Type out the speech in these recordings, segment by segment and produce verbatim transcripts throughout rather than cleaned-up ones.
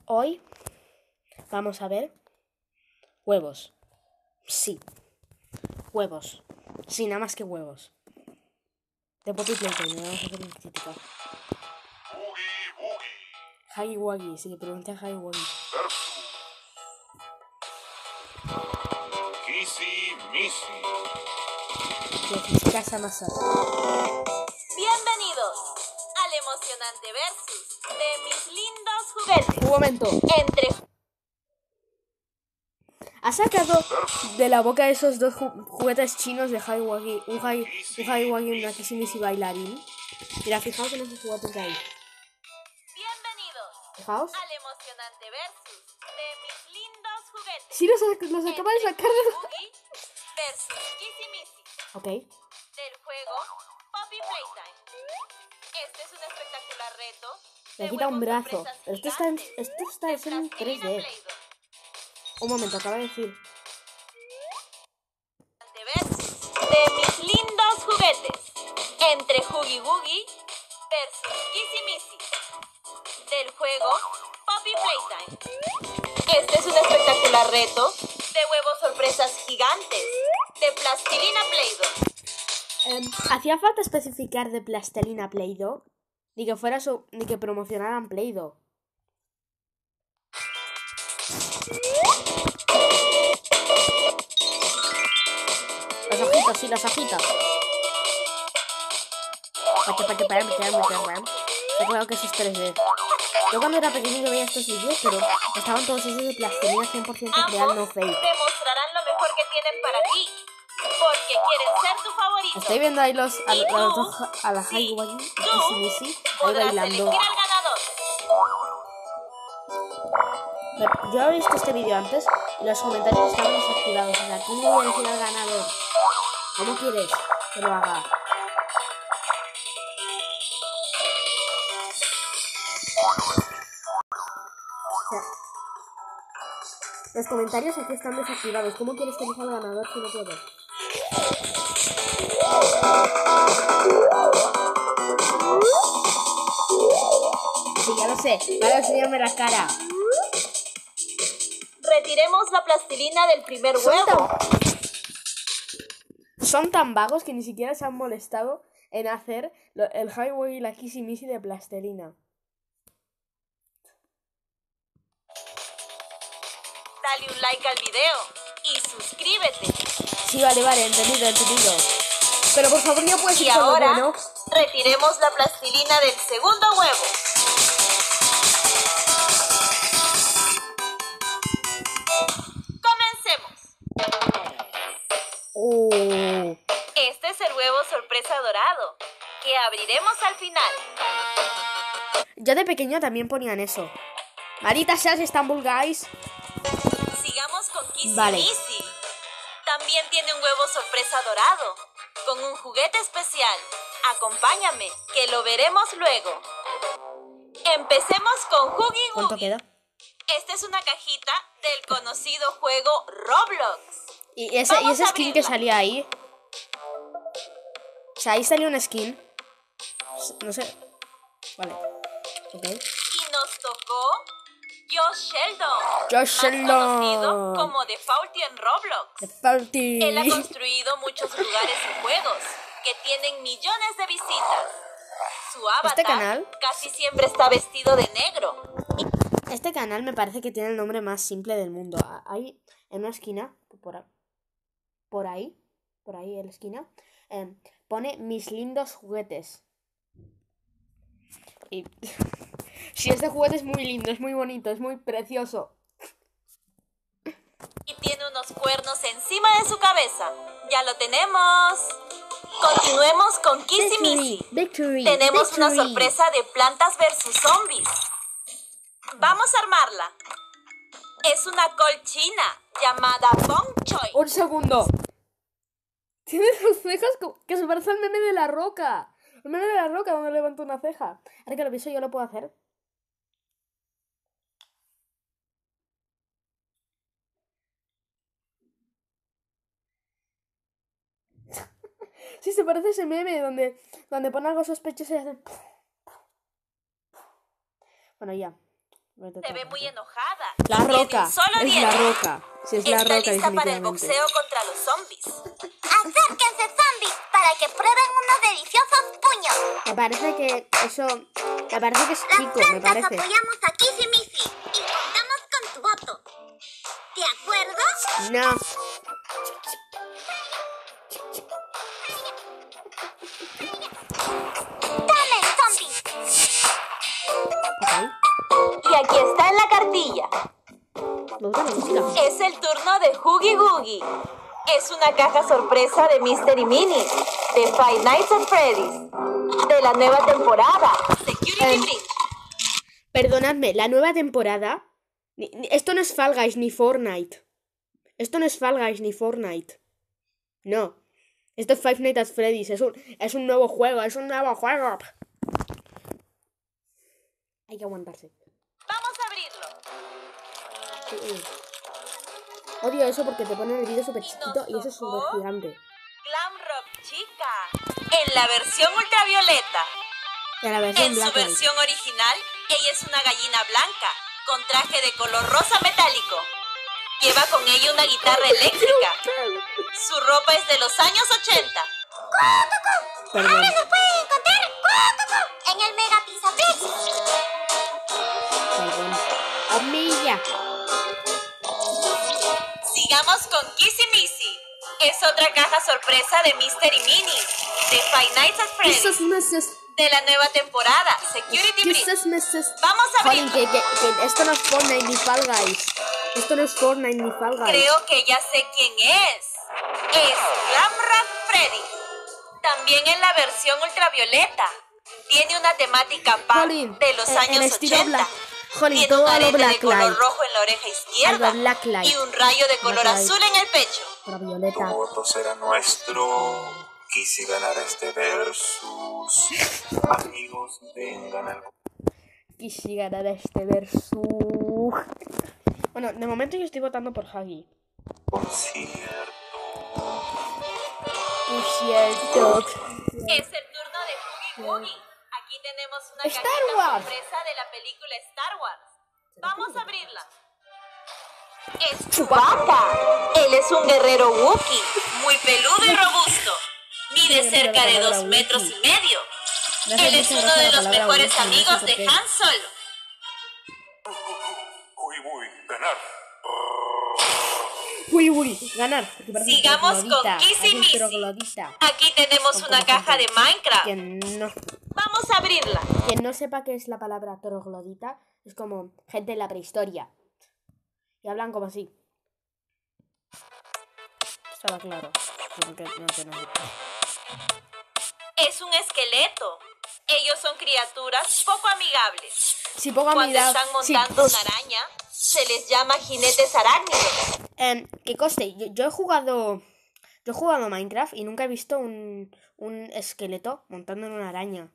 Hoy vamos a ver huevos. Sí, huevos. Sí, nada más que huevos. De Poppy Playtime, me vamos a hacer una crítica. Huggy Wuggy, sí, pregunté a Huggy Wuggy. Kissy Missy. Casa Masa. Bienvenidos al emocionante versus de mis lindos juguetes. Un momento. Entre ¿Ha sacado de la boca esos dos ju juguetes chinos de Huggy Wuggy, un Huggy, un Huggy Wuggy y una Kissy Missy bailarín? Mira, fijaos en esos juguetes de ahí. Bienvenidos Fijaos. al emocionante versus de mis lindos juguetes. Sí, los, los acaba de sacar de... Boogie versus Kissy Missy Ok. del juego Poppy Playtime. Este es un espectacular reto. Le de quita un huevos brazo. sorpresas Esto está en, gigantes esto está de es en tres plastilina D. Play-Doh. Un momento, acaba de decir. Versus de mis lindos juguetes entre Huggy Wuggy versus Kissy Missy del juego Poppy Playtime. Este es un espectacular reto de huevos sorpresas gigantes de plastilina Play-Doh. Eh, ¿Hacía falta especificar de plastilina Play-Doh? Ni que fuera su, ni que promocionaran Play-Doh. Las hojitas, sí, las hojitas. Está claro que eso es tres D. Yo cuando era pequeño yo veía estos vídeos, pero estaban todos esos de plastilina cien por ciento real, no Ambos fake. demostrarán lo mejor que tienen para ti, porque quieren ser tu favorito. Estoy viendo ahí los, a, Y a los tú, dos, a la sí, Huggy Wuggy y tú Kissy Missy, ahí podrás bailando. elegir al ganador. Yo he visto este vídeo antes y los comentarios estaban desactivados. O sea, aquí no voy a decir al ganador. ¿Cómo quieres que lo haga? O sea, los comentarios aquí están desactivados. ¿Cómo quieres que elija al ganador si no puedo? Sí, ya lo sé. Ahora enséñame la cara. Retiremos la plastilina del primer Son huevo. tan, son tan vagos que ni siquiera se han molestado en hacer lo, el Huggy Wuggy y la Kissy Missy de plastilina. Dale un like al video y suscríbete. Sí, vale, vale, entendido, entendido. Pero por favor, ya puedes Y ir con lo ahora bueno. retiremos la plastilina del segundo huevo. Comencemos. Oh. Este es el huevo sorpresa dorado, que abriremos al final. Yo de pequeño también ponían eso. Marita seas Istanbul, guys. Sigamos con Kissy Vale. Missy. También tiene un huevo sorpresa dorado, con un juguete especial. Acompáñame, que lo veremos luego. Empecemos con Huggy ¿Cuánto Wuggy. queda? Esta es una cajita del conocido juego Roblox. Y ese, y Vamos ese a skin que abrirla. salía ahí. O sea, ahí salió un skin. No sé. Vale. Ok. Y nos tocó Josh Sheldon. Josh más conocido Sheldon. como The Faulty en Roblox. The Faulty. Él ha construido muchos lugares y juegos que tienen millones de visitas. Su avatar Este canal- casi siempre está vestido de negro. Este canal me parece que tiene el nombre más simple del mundo. Ahí, en una esquina, por ahí, por ahí, por ahí en la esquina, eh, pone mis lindos juguetes. Y si este juguete es muy lindo, es muy bonito, es muy precioso. Y tiene unos cuernos encima de su cabeza. ¡Ya lo tenemos! Continuemos con Kissy Missy. Victory, Tenemos una victory. sorpresa de plantas versus zombies. Vamos a armarla. Es una col china llamada Bong Choy. Un segundo. Tiene las cejas co- que se parece al meme de la roca. El meme de la roca donde levanta una ceja. Ahora que lo pienso, yo lo puedo hacer. Sí, se parece a ese meme donde, donde pone algo sospechoso y hace... Bueno, ya. Se ve muy enojada. La Tiene un Roca. solo Es diente. la Roca. Si es la Está Roca, lista para el definitivamente. boxeo contra los zombies. Acérquense, zombies, para que prueben unos deliciosos puños. Me parece que eso... Me parece que es Las Kiko, me plantas parece. apoyamos a Kissy Missy y contamos con tu voto. ¿De acuerdo? No. ¡Tomen, zombies! Ok. Y aquí está en la cartilla. Me gusta la música. Es el turno de Huggy Wuggy. Es una caja sorpresa de Mister y Minnie, de Five Nights at Freddy's, de la nueva temporada, Security Em. Breach. Perdonadme, la nueva temporada... ni- ni- Esto no es Fall Guys ni Fortnite. Esto no es Fall Guys ni Fortnite. No. Esto es Five Nights at Freddy's. Es un, es un nuevo juego. Es un nuevo juego. Hay que aguantarse. Vamos a abrirlo. Sí, sí. Odio eso porque te ponen el vídeo súper chiquito y eso es súper gigante. Glam Rock Chica, en la versión ultravioleta. Y a la versión En su Black Light. versión original, ella es una gallina blanca, con traje de color rosa metálico. Lleva con ella una guitarra eléctrica. Su ropa es de los años ochenta. Perdón. Ahora se puede encontrar en el Mega Pizza Place. Perdón. ¡Hormilla! Sigamos con Kissy Missy. Es otra caja sorpresa de Mister y Minnie, de Five Nights at Quizás Freddy's, meses. de la nueva temporada, Security Breach. Quizás meses. Vamos a Jolín, abrirlo. que, que, que esto no es Fortnite ni Fall Guys. Esto no es Fortnite ni Fall Guys. Creo que ya sé quién es. Es Glam Rock Freddy. También en la versión ultravioleta. Tiene una temática punk Jolín, de los en- en años estilo ochenta. Black. Jolín, Tiene todo un a lo arete de Black color Light. rojo en la oreja izquierda Algo Black Light. y un rayo de color Black Light. azul en el pecho. Para Tu Violeta. voto será nuestro. Quise ganar este versus. Amigos, vengan al Quisi ganar este versus. Bueno, de momento yo estoy votando por Huggy. concierto. Es cierto. Es el turno de Huggy Wuggy. Aquí tenemos una Star cajita Wars. sorpresa de la película Star Wars. Vamos a abrirla. Es Chewbacca. Chewbacca. Él es un guerrero Wookiee, muy peludo y robusto. Mide Sí, cerca la de palabra dos metros y Wookiee. medio. Me hace Él es mucha uno gracia de la los palabra mejores Wookiee, no sé amigos por de qué. Han Solo. Uy, uy, ganar. Uy, uy, ganar. porque parece un Sigamos con troglodita, Kissy parece un Missy. troglodita. Aquí tenemos Con una poca caja de gente. Minecraft. Quien no, Vamos a abrirla. quien no sepa qué es la palabra troglodita es como gente de la prehistoria. Y hablan como así. Estaba claro. No, que- no, que no. Es un esqueleto. Ellos son criaturas poco amigables. Si poco Cuando amigable. están Sí. montando una araña, se les llama jinetes arácnidos. Em, que coste, yo, yo he jugado. Yo he jugado a Minecraft y nunca he visto un, un esqueleto montando en una araña.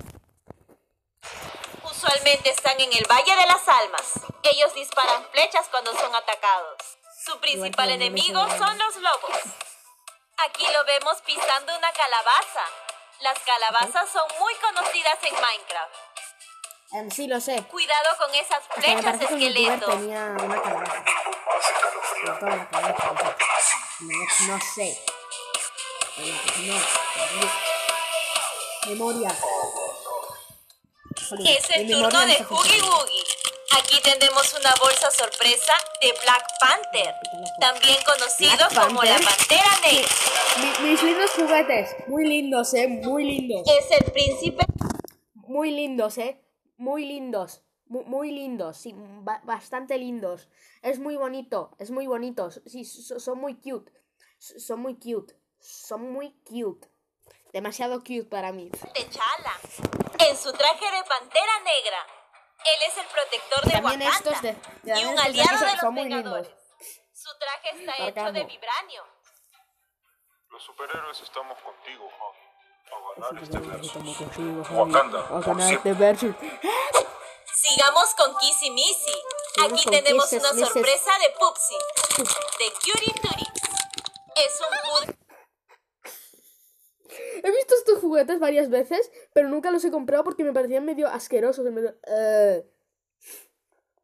Usualmente están en el Valle de las Almas. Ellos disparan flechas cuando son atacados. Su principal que no me enemigo suena. son los lobos. Aquí lo vemos pisando una calabaza. Las calabazas son muy conocidas en Minecraft. Em, sí, lo sé. Cuidado con esas Hasta me flechas, parece que un youtuber esqueleto. tenía una calabaza. Por toda la cabeza. o sea, No, no sé. No, no. Memoria. Jolín, Es el mi turno memoria no de está Huggy funcionando. Wuggy. Aquí tenemos una bolsa sorpresa de Black Panther, también conocido Black como la Panther. Pantera Negra. Mi- mis lindos juguetes. Muy lindos, eh. Muy lindos. Es el príncipe Muy lindos, eh. Muy lindos. Mu- Muy, lindos. Sí, ba- bastante lindos. Es muy bonito. Es muy bonito. Sí, so- son muy cute. S- Son muy cute. Son muy cute. Demasiado cute para mí. T'Challa, en su traje de Pantera Negra. Él es el protector de También Wakanda estos de- y también un estos de aliado aquí son- de los son muy Vengadores. lindos. Su traje está hecho Sarcasmo. de vibranio. Los superhéroes estamos contigo, Huggy. A ganar este versus. Wakanda. Wakanda, por siempre. versus. Sigamos con Kissy Missy. Sigamos Aquí con tenemos Kisses, una Misses. sorpresa de Pupsy, de Cutie Tutti. Es un poodle He visto estos juguetes varias veces, pero nunca los he comprado porque me parecían medio asquerosos. en medio- eh.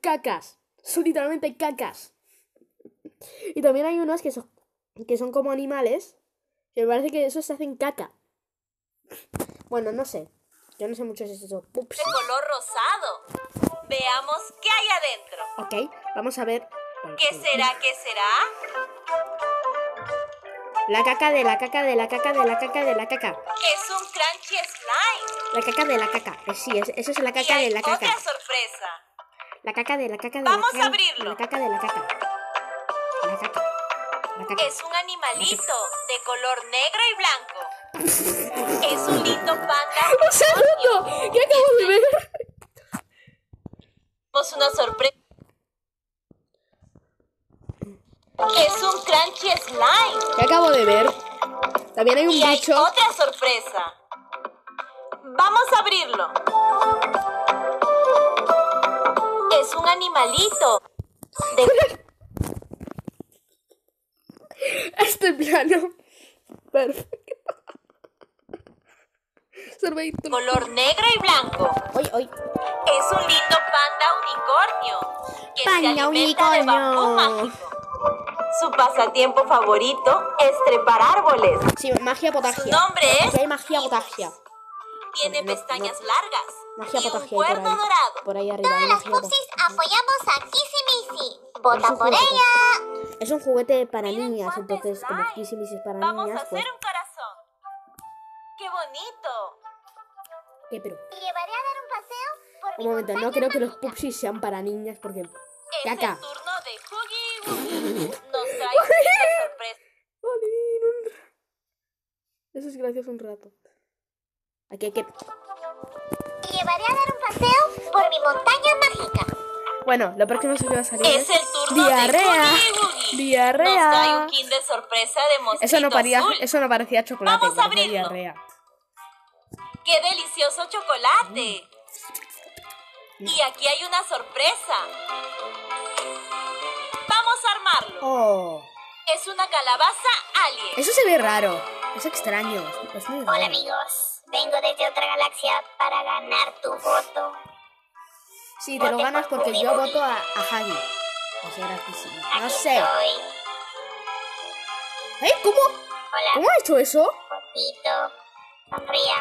cacas. Son literalmente cacas. Y también hay unos que son, que son como animales. Que me parece que esos se hacen caca. Bueno, no sé. Yo no sé mucho de esos pups. De color rosado. Veamos qué hay adentro. Ok, vamos a ver. ¿Qué será? ¿Qué será? La caca de la caca de la caca de la caca de la caca. Es un crunchy slime. La caca de la caca. Eh, sí, es, eso es la Y caca hay de la caca. otra sorpresa. La caca de la caca de Vamos la caca. a abrirlo. La caca de la caca. La caca. La caca. Es un animalito de color negro y blanco. Es un lindo panda. ¡Un segundo! ¿Qué acabo de ver? Tenemos una sorpresa. Es un crunchy slime. ¿Qué acabo de ver? También hay un Y hay bicho. otra sorpresa. Vamos a abrirlo. Es un animalito de Este plano. Perfecto. Sorbito. color negro y blanco. Hoy, hoy. Es un lindo panda unicornio que Panda se alimenta de bambú unicornio. mágico. Su pasatiempo favorito es trepar árboles. Sí, magia potagia. Su nombre es Aquí hay magia potagia. Tiene No, no, pestañas largas Magia y un potagia hay por cuerno ahí. dorado. Por ahí arriba hay Todos los magia potagia. pupsis apoyamos a Kissy Missy. Es ¡Vota un por juguete. ella! Es un juguete para Miren niñas, cuánto entonces como slime. Kissimisi es para Vamos a niñas, hacer pues... un corazón. ¡Qué bonito! ¿Qué, pero? Te llevaré a dar un paseo por mi Un momento, no montaña creo que los mágica. pupsis sean para niñas porque... Es Caca. el turno de Huggy Wuggy. Nos trae una sorpresa. Jolín, un ra- Eso es gracioso un rato. Aquí hay que... Te llevaré a dar un paseo por mi montaña mágica. Bueno, lo próximo que va a salir Es el turno diarrea. de Huggy Wuggy. Diarrea. Nos trae un Kinder sorpresa de monstruito Eso no, paría, azul. eso no parecía chocolate, Vamos a parecía abrirlo. diarrea. ¡Qué delicioso chocolate! Y aquí hay una sorpresa. Vamos a armarlo. Oh, Es una calabaza alien. eso se ve raro. Es extraño. Es muy raro. Hola amigos, vengo desde otra galaxia para ganar tu voto. Sí, te lo ganas porque yo voto a, a Hagi. O sea, gratísimo. No sé. Soy ¿Eh? ¿Cómo? Hola, ¿Cómo ha hecho eso? Potito. Sonrían.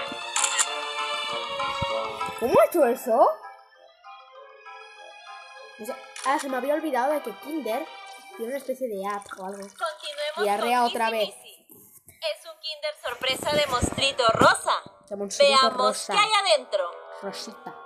¿Cómo ha hecho eso? O sea, ah, se me había olvidado de que Kinder tiene una especie de app o algo. Continuemos Diarrea con otra Kissy vez. Missy. Es un Kinder sorpresa de monstruito rosa. De monstruito Veamos rosa. qué hay adentro. Rosita.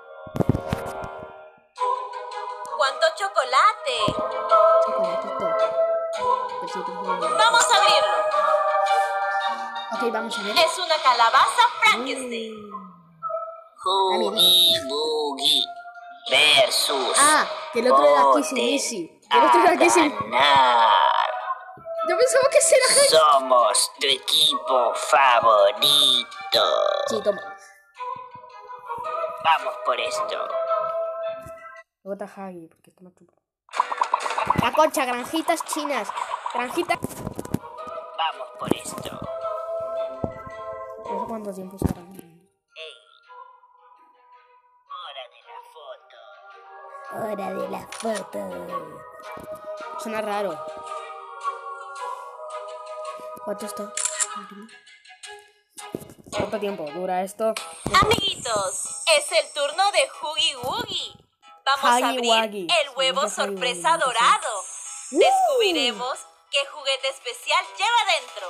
¡Cuánto chocolate! Chocolatito. Besito. Vamos a abrirlo. Ok, vamos a ver. Es una calabaza Frankenstein. Huggy Boogie versus Ah, que el otro era Voten Kissimisi. Que el otro era a Kissimisi. ganar. Yo pensaba que ese era Hagi. Somos tu equipo favorito. Sí, toma. Vamos por esto. Vota Hagi, porque está más chulo. La concha, granjitas chinas. Granjitas. Vamos por esto. No sé cuánto tiempo estará. Ey. Hora de la foto. Hora de la foto. Suena raro. ¿Cuánto está? ¿Cuánto tiempo dura esto? Amiguitos, es el turno de Huggy Wuggy. Vamos a Huggy abrir Wuggy. el huevo Dice Huggy sorpresa Wuggy, dorado. Uh. Descubriremos qué juguete especial lleva dentro.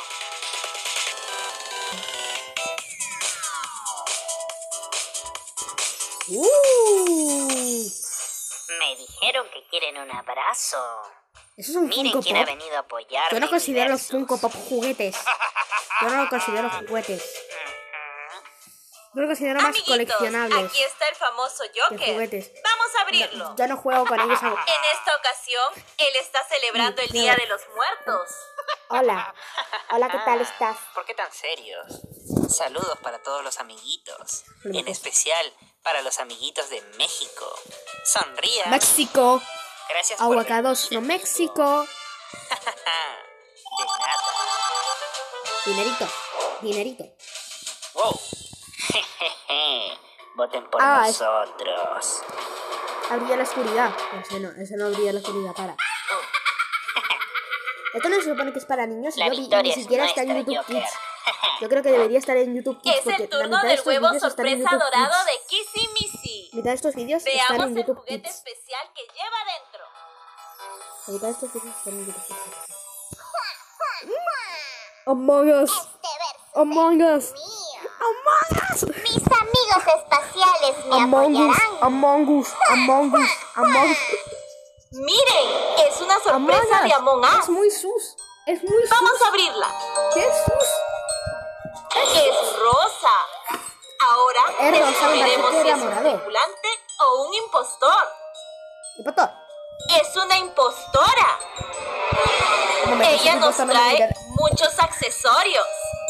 ¡Uh! Me dijeron que quieren un abrazo. Eso es un Miren Funko quién ha Pop. venido a apoyarme. Yo no en considero los Versus. Funko Pop juguetes. Yo no los considero juguetes. Yo los considero más Amiguitos, coleccionables aquí está el famoso que Joker. juguetes. Vamos a abrirlo. Yo no juego con ellos. hago- En esta ocasión, él está celebrando el Día de los Muertos. Hola. Hola, ¿qué tal estás? ¿Por qué tan serios? Saludos para todos los amiguitos, Hola, en pues. especial para los amiguitos de México. Sonría. México. Gracias por Aguacados from México. De nada. Dinerito. Dinerito. Wow. Voten por Ah, es- nosotros. Abría la oscuridad. Ese no, ese no abría la oscuridad, para. Esto no se supone que es para niños y La yo vi, y victoria ni es siquiera está en nuestra, YouTube Joker. Kids. Yo creo que debería estar en YouTube Kids Es porque el la turno mitad de del estos huevo vídeos están en sorpresa YouTube dorado Kids. de Kissy Missy. La mitad de estos vídeos están Veamos en el YouTube juguete Kids. especial que lleva dentro. La mitad de estos vídeos están en YouTube Kids. Among Us. Este verso Among Us. mío. Among Us. Mis amigos espaciales me Among Us. apoyarán. Among Us. Among Us. Among Us. Miren, es una sorpresa de Among Es Us. muy sus. Es muy sus. Vamos a abrirla. ¿Qué es sus? Es rosa. Ahora Es rosa, me descubriremos parece que si era es un morado. tripulante o un impostor. ¿Qué pasó? Es una impostora. Un momento, Ella ese nos impostor no me trae mira. muchos accesorios.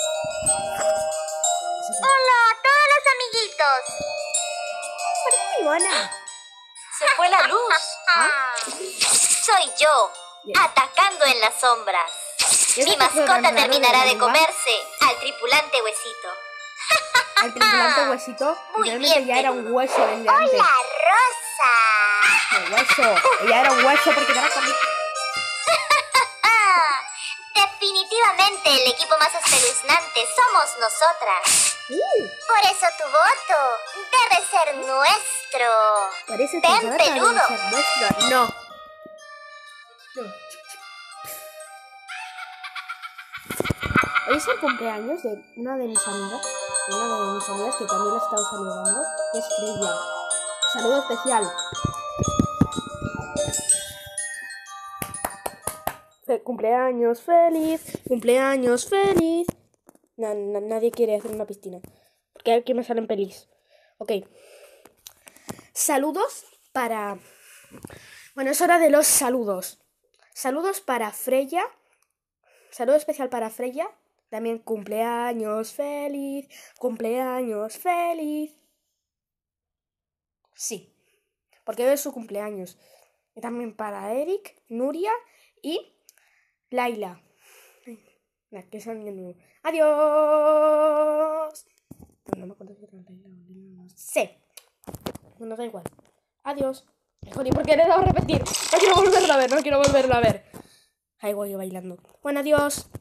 Hola a todos los amiguitos. Muy buena. Se fue la luz. Ah, Soy yo, Bien. atacando en las sombras. ¿Y eso Mi qué fue tan mascota raro terminará de de Among Us? comerse al tripulante huesito. Al tripulante huesito. Muy Realmente bien, ya era un peludo. hueso desde antes. la rosa. Un hueso. Ella era un hueso porque te la comí. Ah, definitivamente el equipo más espeluznante somos nosotras. Uh, Por eso tu voto debe ser nuestro. parece que Ven, se va a traer peludo. a ser nuestro. No. No. Hoy es el cumpleaños de una de mis amigas, de una de mis amigas que también la he estado saludando, que es Freya. Saludo especial. Fe- cumpleaños feliz, cumpleaños feliz. Na- na- nadie quiere hacer una piscina, porque aquí me salen pelis. Ok. Saludos para... Bueno, es hora de los saludos. Saludos para Freya. Saludo especial para Freya. También cumpleaños feliz. Cumpleaños feliz. Sí. Porque hoy es su cumpleaños. Y también para Eric, Nuria y Laila. La que son de nuevo. Adiós. No me acuerdo si era Laila o Laila. No sé. Bueno, da igual. Adiós. Joder, ¿por qué le he dado a repetir? No quiero volverlo a ver, no quiero volverlo a ver. Ahí voy yo bailando. Bueno, adiós.